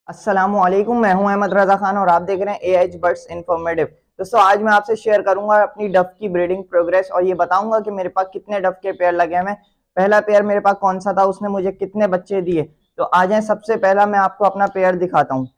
अस्सलामुअलैकुम, मैं हूं अहमद रजा खान और आप देख रहे हैं एएच बर्ड्स इंफॉर्मेटिव। दोस्तों, आज मैं आपसे शेयर करूंगा अपनी डफ की ब्रीडिंग प्रोग्रेस और ये बताऊंगा कि मेरे पास कितने डफ के पेयर लगे हैं। पहला पेयर मेरे पास कौन सा था, उसने मुझे कितने बच्चे दिए। तो आ जाए, सबसे पहला मैं आपको अपना पेयर दिखाता हूँ।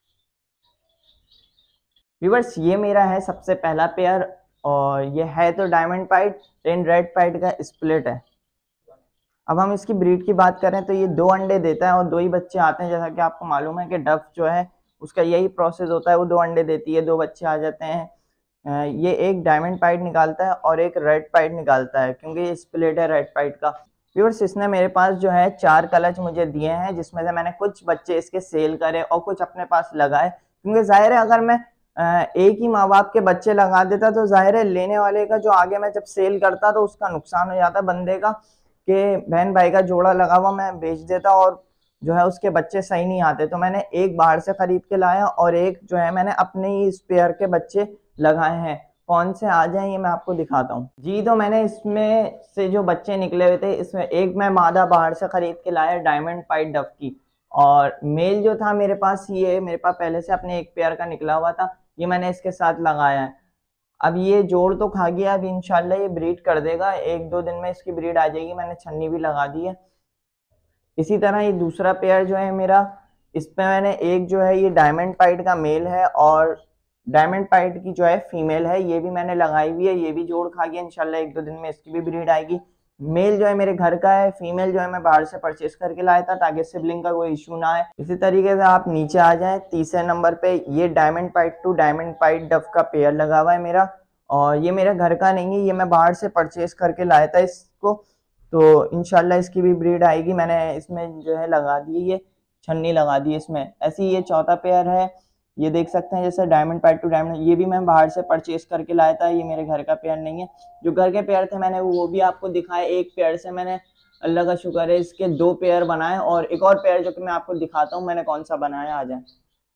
व्यूअर्स, ये मेरा है सबसे पहला पेयर और ये है तो डायमंड पाइट लेकिन रेड पाइट का स्प्लिट है। अब हम इसकी ब्रीड की बात करें तो ये 2 अंडे देता है और 2 ही बच्चे आते हैं। जैसा कि आपको मालूम है कि डफ जो है उसका यही प्रोसेस होता है, वो 2 अंडे देती है, 2 बच्चे आ जाते हैं। ये एक डायमंड पाइट निकालता है और एक रेड पाइट निकालता है, क्योंकि ये स्प्लिट है रेड पाइट का। व्यूअर्स, इसने मेरे पास जो है 4 कलच मुझे दिए हैं, जिसमें से मैंने कुछ बच्चे इसके सेल करे और कुछ अपने पास लगाए। क्योंकि जाहिर है, अगर मैं एक ही माँ बाप के बच्चे लगा देता तो जाहिर है लेने वाले का जो आगे मैं जब सेल करता तो उसका नुकसान हो जाता बंदे का, कि बहन भाई का जोड़ा लगा हुआ मैं बेच देता और जो है उसके बच्चे सही नहीं आते। तो मैंने एक बाहर से खरीद के लाया और एक जो है मैंने अपने ही स्पेयर के बच्चे लगाए हैं। कौन से आ जाए ये मैं आपको दिखाता हूँ जी। तो मैंने इसमें से जो बच्चे निकले हुए थे, इसमें एक मैं मादा बाहर से खरीद के लाया डायमंड पाइट डफ की, और मेल जो था मेरे पास, ये मेरे पास पहले से अपने एक पेयर का निकला हुआ था, ये मैंने इसके साथ लगाया है। अब ये जोड़ तो खा गया, अब इंशाल्लाह ये ब्रीड कर देगा, 1-2 दिन में इसकी ब्रीड आ जाएगी। मैंने छन्नी भी लगा दी है। इसी तरह ये दूसरा पेयर जो है मेरा, इसमें मैंने एक जो है ये डायमंड पाइट का मेल है और डायमंड पाइट की जो है फीमेल है, ये भी मैंने लगाई हुई है। ये भी जोड़ खा गया, इंशाल्लाह 1-2 दिन में इसकी भी ब्रीड आएगी। मेल जो है मेरे घर का है, फीमेल जो है मैं बाहर से परचेस करके लाया था ताकि सिबलिंग का कोई इशू ना है। इसी तरीके से आप नीचे आ जाएं, तीसरे नंबर पे ये डायमंड पाइट टू डायमंड पाइट डफ का पेयर लगा हुआ है मेरा, और ये मेरे घर का नहीं है, ये मैं बाहर से परचेस करके लाया था इसको। तो इंशाल्लाह इसकी भी ब्रीड आएगी। मैंने इसमें जो है लगा दी, ये छन्नी लगा दी इसमें। ऐसे ही ये चौथा पेयर है, ये देख सकते हैं जैसे डायमंड पाइट टू डायमंड, ये भी मैं बाहर से परचेस करके लाया था, ये मेरे घर का पेयर नहीं है। जो घर के पेयर थे मैंने वो भी आपको दिखाए। एक पेयर से मैंने, अल्लाह का शुक्र है, इसके 2 पेयर बनाए और एक और पेयर जो कि मैं आपको दिखाता हूँ मैंने कौन सा बनाया। आ जाए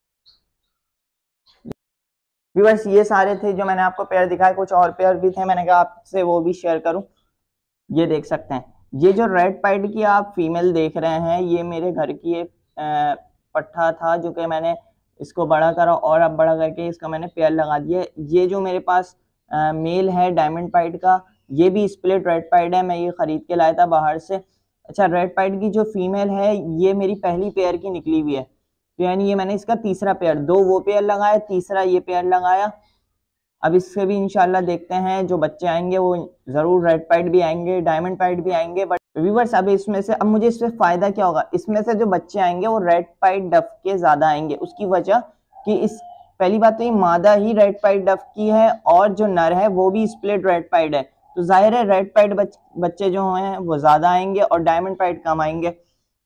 व्यूअर्स, ये सारे थे जो मैंने आपको पेयर दिखाए। कुछ और पेयर भी थे, मैंने कहा आपसे वो भी शेयर करूं। ये देख सकते हैं, ये जो रेड पाइट की आप फीमेल देख रहे हैं, ये मेरे घर की एक पट्ठा था जो कि मैंने इसको बड़ा करा और अब बड़ा करके इसका मैंने पेयर लगा दिया। ये जो मेरे पास मेल है डायमंड पाइट का, ये भी स्प्लिट रेड पाइट है, मैं ये खरीद के लाया था बाहर से। अच्छा, रेड पाइट की जो फीमेल है ये मेरी पहली पेयर की निकली हुई है, तो यानी ये मैंने इसका तीसरा पेयर, 2 वो पेयर लगाया, तीसरा ये पेयर लगाया। अब इससे भी इंशाल्लाह देखते हैं जो बच्चे आएंगे वो जरूर रेड पाइट भी आएंगे, डायमंड पाइट भी आएंगे। बट व्यूअर्स, अब इसमें से, अब मुझे इससे फायदा क्या होगा, इसमें से जो बच्चे आएंगे वो रेड पाइट डफ के ज्यादा आएंगे। उसकी वजह कि इस, पहली बात तो ये मादा ही रेड पाइट डफ की है और जो नर है वो भी स्प्लिट रेड पाइट है, तो जाहिर है रेड पाइट बच्चे जो हैं वो ज्यादा आएंगे और डायमंड पाइट कम आएंगे।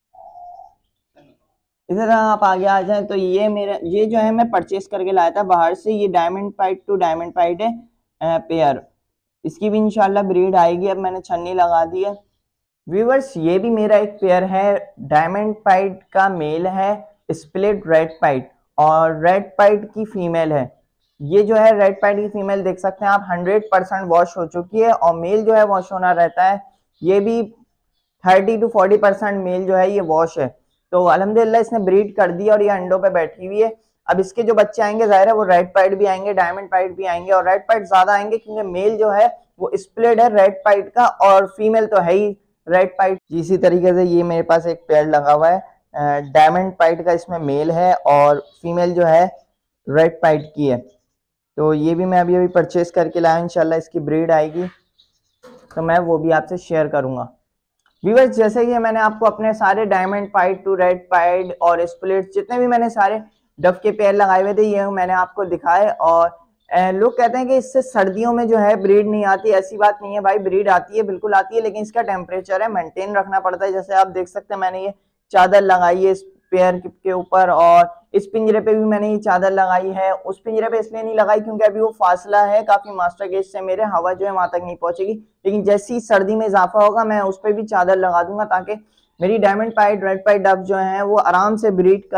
इसी तरह आप आगे आ जाए तो ये मेरा, ये जो है मैं परचेस करके लाया था बाहर से, ये डायमंड पाइट टू डायमंड पाइट है पेयर। इसकी भी इंशाल्लाह ब्रीड आएगी, अब मैंने छन्नी लगा दी है। व्यूवर्स, ये भी मेरा एक पेयर है, डायमंड पाइट का मेल है, स्प्लिट रेड पाइट, और रेड पाइट की फीमेल है। ये जो है रेड पाइट की फीमेल देख सकते हैं आप, 100% वॉश हो चुकी है और मेल जो है वॉश होना रहता है। ये भी 30-40% मेल जो है ये वॉश है। तो अल्हम्दुलिल्लाह इसने ब्रीड कर दी और ये अंडों पे बैठी हुई है। अब इसके जो बच्चे आएंगे जाहिर है वो रेड पाइट भी आएंगे, डायमंड पाइट भी आएंगे, और रेड पाइट ज्यादा आएंगे क्योंकि मेल जो है वो स्प्लिट है रेड पाइट का और फीमेल तो है ही रेड पाइट। इसी तरीके से ये मेरे पास एक पेयर लगा हुआ है डायमंड पाइट का, इसमें मेल है और फीमेल जो है रेड पाइट की है। तो ये भी मैं अभी अभी परचेस करके लाया, इंशाल्लाह इसकी ब्रीड आएगी तो मैं वो भी आपसे शेयर करूंगा। व्यूअर्स, जैसे कि मैंने आपको अपने सारे डायमंड पाइट टू रेड पाइट और स्प्लिट जितने भी मैंने सारे डफ के पेयर लगाए हुए थे ये मैंने आपको दिखाए। और लोग कहते हैं कि इससे सर्दियों में जो है ब्रीड नहीं आती, ऐसी बात नहीं है भाई, ब्रीड आती है, बिल्कुल आती है, लेकिन इसका टेम्परेचर है मेंटेन रखना पड़ता है। जैसे आप देख सकते हैं मैंने ये चादर लगाई है इस पेयर के ऊपर, और इस पिंजरे पे भी मैंने ये चादर लगाई है। उस पिंजरे पे इसलिए नहीं लगाई क्योंकि अभी वो फासला है काफी मास्टर गेज से, मेरे हवा जो है वहां तक नहीं पहुंचेगी, लेकिन जैसे ही सर्दी में इजाफा होगा मैं उस पर भी चादर लगा दूंगा ताकि मेरी डायमंड पाइट रेड पाइट डफ जो है वो आराम से ब्रीड करें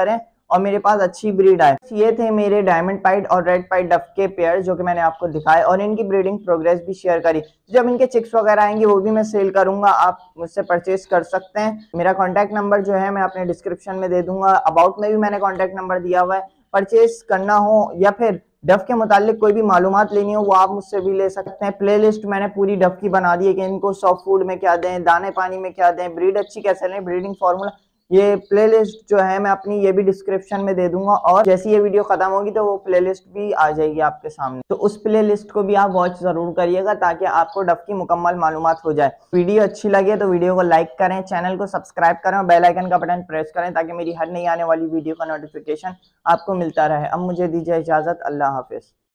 और मेरे पास अच्छी ब्रीड आए। ये थे मेरे डायमंड पाइट और रेड पाइट डफ के पेयर जो कि मैंने आपको दिखाए और इनकी ब्रीडिंग प्रोग्रेस भी शेयर करी। जब इनके चिक्स वगैरह आएंगे वो भी मैं सेल करूंगा, आप मुझसे परचेज कर सकते हैं। मेरा कॉन्टैक्ट नंबर जो है मैं अपने डिस्क्रिप्शन में दे दूंगा, अबाउट में भी मैंने कॉन्टैक्ट नंबर दिया हुआ है। परचेज करना हो या फिर डफ के मुतालिक कोई भी मालूमात लेनी हो वो आप मुझसे भी ले सकते हैं। प्लेलिस्ट मैंने पूरी डफ की बना दी है कि इनको सॉफ्ट फूड में क्या दें, दाने पानी में क्या दें, ब्रीड अच्छी कैसे लें, ब्रीडिंग फार्मूला, ये प्लेलिस्ट जो है मैं अपनी ये भी डिस्क्रिप्शन में दे दूंगा। और जैसी ये वीडियो खत्म होगी तो वो प्लेलिस्ट भी आ जाएगी आपके सामने, तो उस प्लेलिस्ट को भी आप वॉच जरूर करिएगा ताकि आपको डफ की मुकम्मल मालूमात हो जाए। वीडियो अच्छी लगे तो वीडियो को लाइक करें, चैनल को सब्सक्राइब करें और बेल आइकन का बटन प्रेस करें ताकि मेरी हर नई आने वाली वीडियो का नोटिफिकेशन आपको मिलता रहे। अब मुझे दीजिए इजाजत, अल्लाह हाफिज।